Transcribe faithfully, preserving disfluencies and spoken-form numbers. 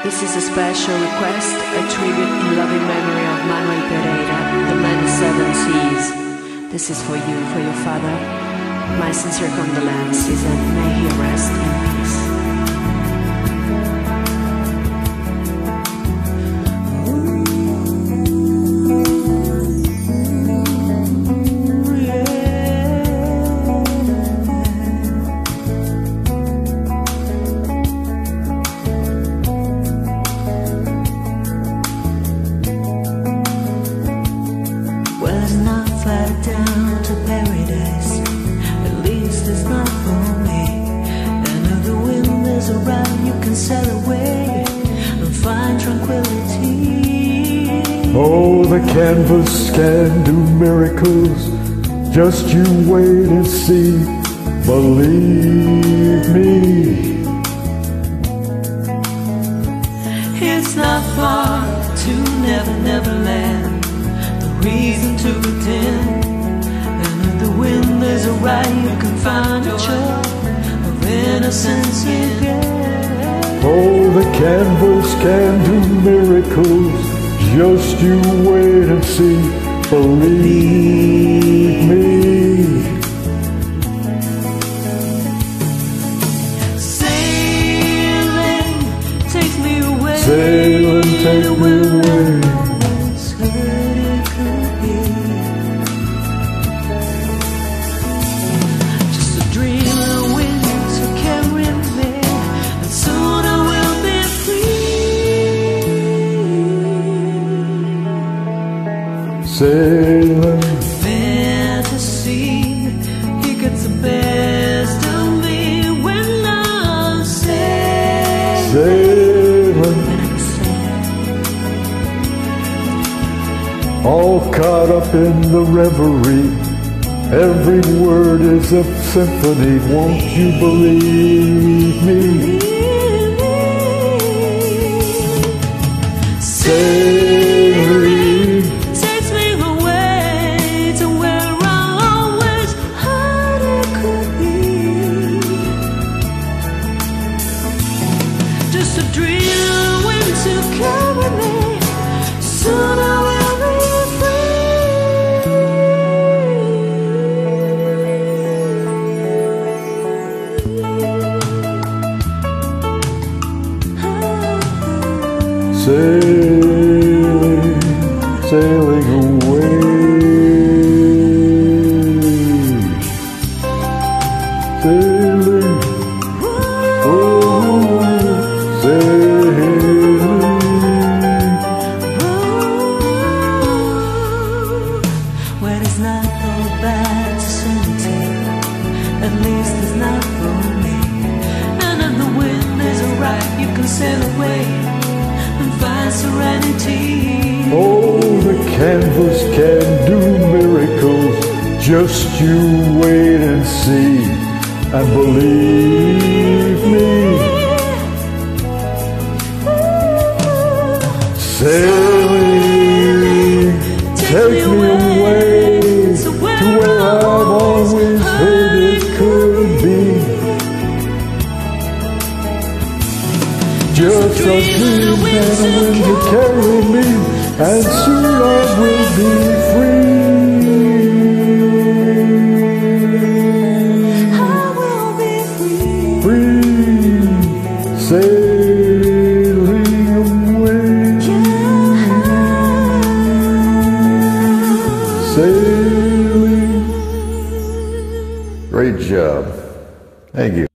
This is a special request, a tribute in loving memory of Manuel Pereira, the man of seven seas. This is for you, for your father. My sincere condolences, and may he rest in peace. Down to paradise, at least it's not for me. And if the wind is around, you can sail away and find tranquility. Oh, the canvas can do miracles, just you wait and see. Believe me, it's not far to Never Never Land. The reason to pretend. The wind is alright, you can find a joy of innocence again. oh, the canvas can do miracles, just you wait and see. Believe me. Sailing takes me away. Sailing take me away. Sailing, fantasy, he gets the best of me when I'm sailing. Sailing, all caught up in the reverie. Every word is a symphony. Won't you believe me? Sailing just a dream when to carry me. Soon I will be free. Sailing, sailing away. Sailing, oh, sailing. Well, it's not all bad to sanity, at least it's not for me. And if the wind is alright, you can sail away and find serenity. Oh, the canvas can do miracles, just you wait and see, and believe me. Sailing, take me away to where I've always heard it could be. Just a dream and a wind to carry me, and soon I will be free. I will be free. Free, sailing away. Sailing. Great job. Thank you.